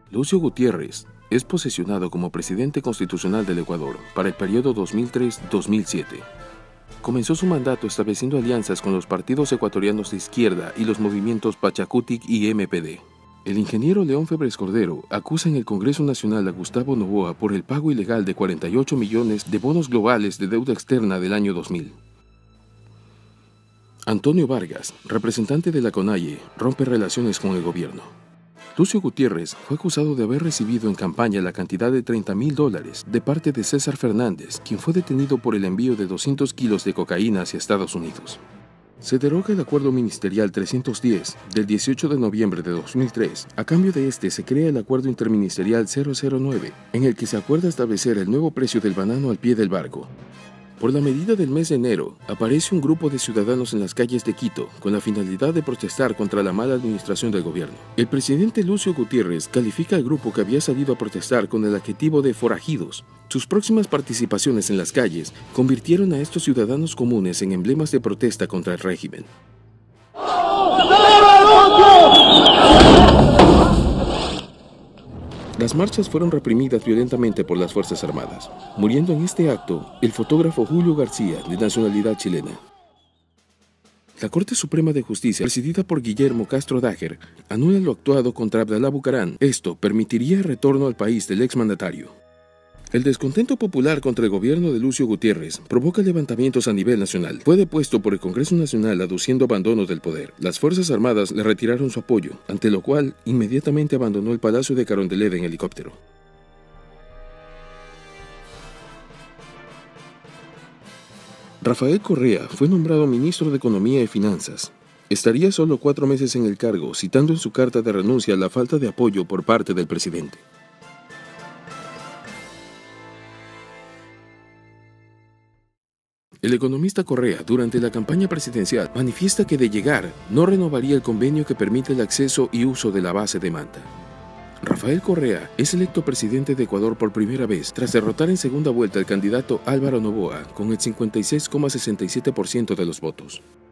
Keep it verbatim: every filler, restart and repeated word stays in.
Lucio Gutiérrez es posesionado como presidente constitucional del Ecuador para el periodo dos mil tres a dos mil siete. Comenzó su mandato estableciendo alianzas con los partidos ecuatorianos de izquierda y los movimientos Pachacutic y M P D. El ingeniero León Febres Cordero acusa en el Congreso Nacional a Gustavo Noboa por el pago ilegal de cuarenta y ocho millones de bonos globales de deuda externa del año dos mil. Antonio Vargas, representante de la CONAIE, rompe relaciones con el gobierno. Lucio Gutiérrez fue acusado de haber recibido en campaña la cantidad de treinta mil dólares de parte de César Fernández, quien fue detenido por el envío de doscientos kilos de cocaína hacia Estados Unidos. Se deroga el Acuerdo Ministerial trescientos diez del dieciocho de noviembre de dos mil tres. A cambio de este se crea el Acuerdo Interministerial cero cero nueve, en el que se acuerda establecer el nuevo precio del banano al pie del barco. Por la medida del mes de enero, aparece un grupo de ciudadanos en las calles de Quito con la finalidad de protestar contra la mala administración del gobierno. El presidente Lucio Gutiérrez califica al grupo que había salido a protestar con el adjetivo de forajidos. Sus próximas participaciones en las calles convirtieron a estos ciudadanos comunes en emblemas de protesta contra el régimen. Las marchas fueron reprimidas violentamente por las Fuerzas Armadas, muriendo en este acto el fotógrafo Julio García, de nacionalidad chilena. La Corte Suprema de Justicia, presidida por Guillermo Castro Dager, anula lo actuado contra Abdalá Bucaram. Esto permitiría el retorno al país del exmandatario. El descontento popular contra el gobierno de Lucio Gutiérrez provoca levantamientos a nivel nacional. Fue depuesto por el Congreso Nacional aduciendo abandono del poder. Las Fuerzas Armadas le retiraron su apoyo, ante lo cual inmediatamente abandonó el Palacio de Carondelet en helicóptero. Rafael Correa fue nombrado ministro de Economía y Finanzas. Estaría solo cuatro meses en el cargo, citando en su carta de renuncia la falta de apoyo por parte del presidente. El economista Correa, durante la campaña presidencial, manifiesta que de llegar, no renovaría el convenio que permite el acceso y uso de la base de Manta. Rafael Correa es electo presidente de Ecuador por primera vez, tras derrotar en segunda vuelta al candidato Álvaro Noboa con el cincuenta y seis coma sesenta y siete por ciento de los votos.